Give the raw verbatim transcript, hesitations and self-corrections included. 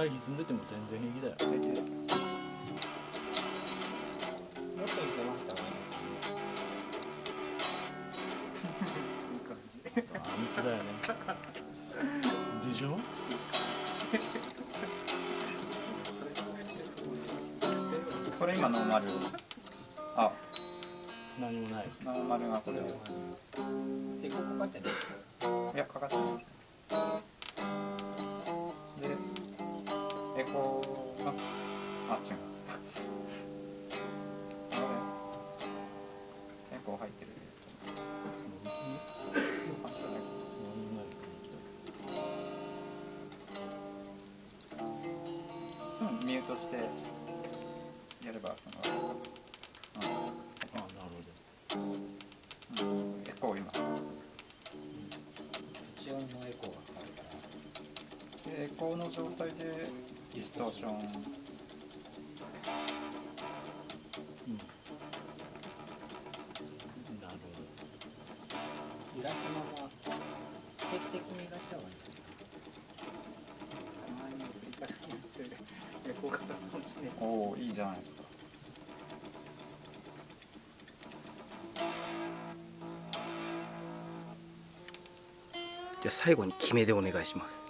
払い歪んでても全然平気だよ。 平気です。もっといけましたね。いい感じ。 本当だよね。でしょ？ これ今ノーマル。あ、 何もない。 ノーマルがこれ。 エコーかかってない？ いや、かかってないです。で、エコーが、あ、違う。エコー入ってる。すぐミュートしてやれば、その、うん、 あ、なるほど。 うん、エコー今。 一音のエコーがかかるから。 でエコーの状態でディストーション。 うん。なるほど。 揺らしたまま定期的に揺らした方がいい。 エコーかかるかもしれない。おお、いいじゃないですか。 じゃあ最後に決めでお願いします。